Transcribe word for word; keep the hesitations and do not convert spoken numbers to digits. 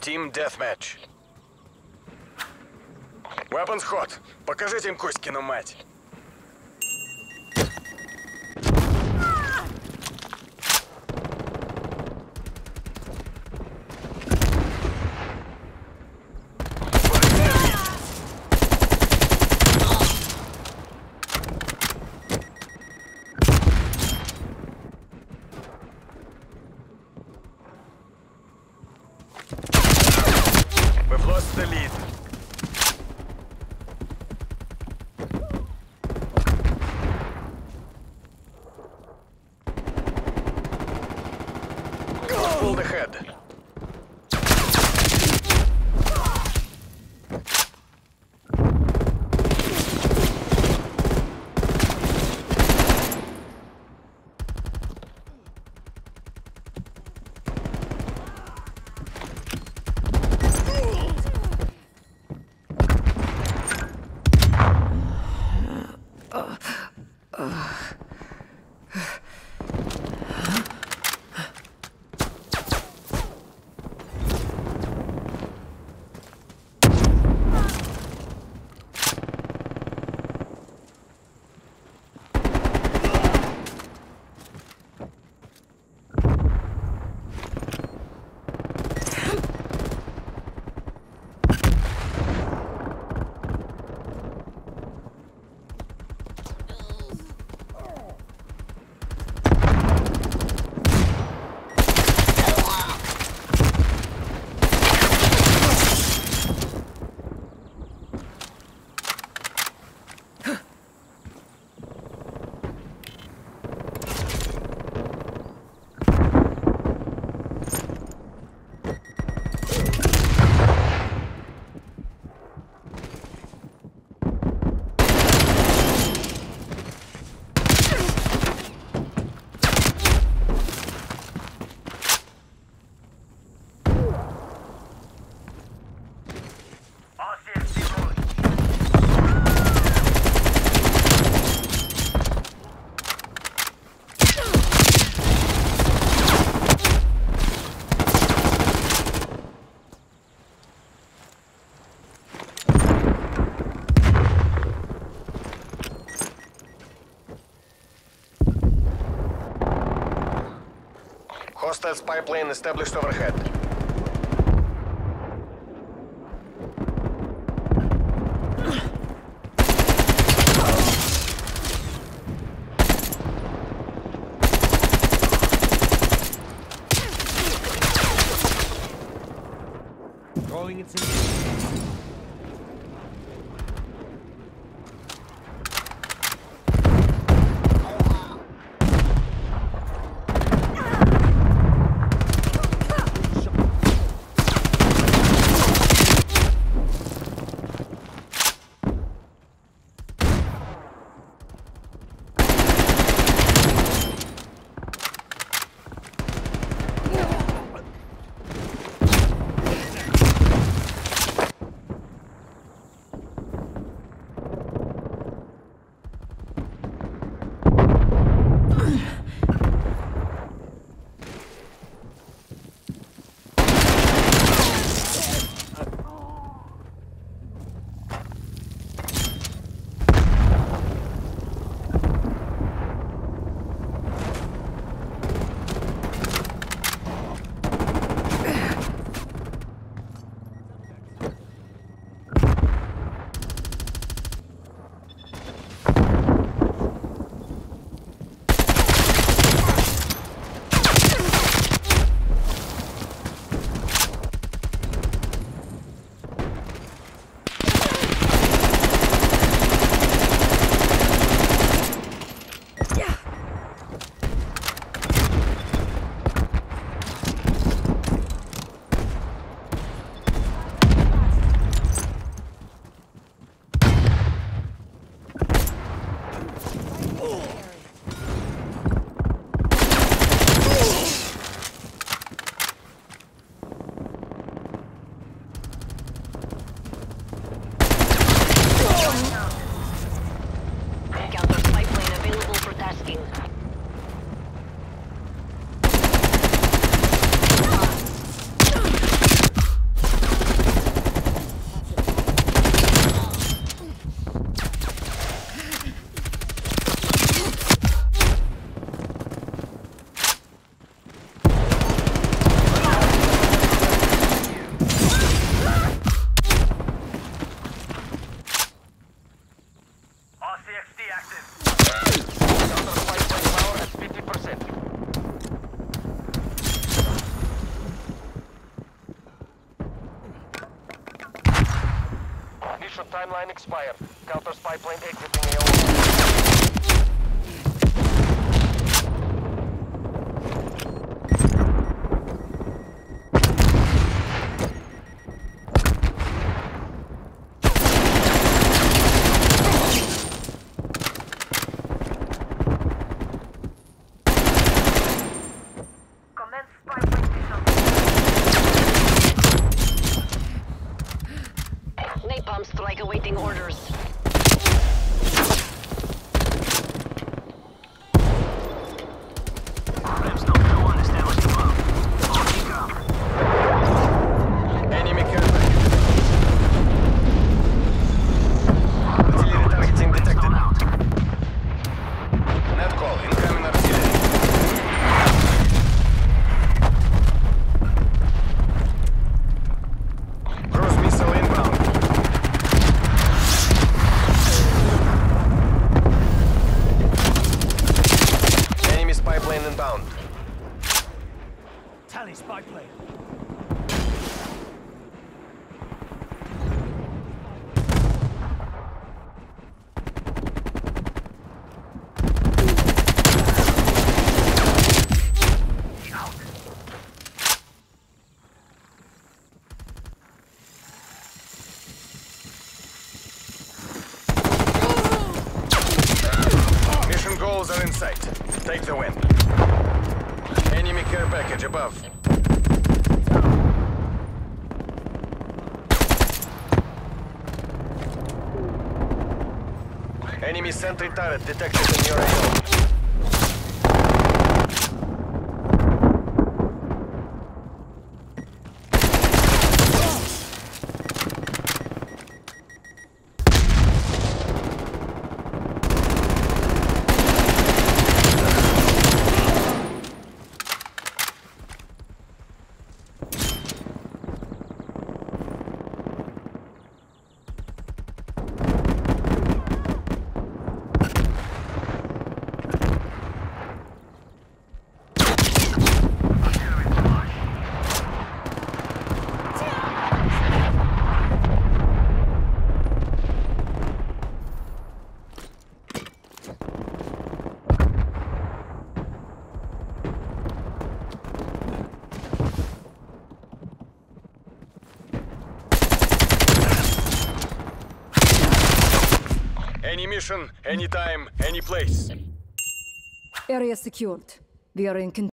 Team deathmatch. Weapons hot. Покажите им Коськину мать. We've lost the lead. We're pulled ahead. Hostile spy plane established overhead. Calling it some. timeline expired. Counter spy plane exiting A O. Napalm strike awaiting orders. Enemy carrier. Artillery targeting detected. Net call. Incoming artillery. Cruise missile inbound. Enemy spy plane inbound. Tally spy plane. Mission goals are in sight. Take the win. Enemy care package above. Enemy sentry turret detected in your A O. Any mission, anytime, any place. Area secured. We are in control.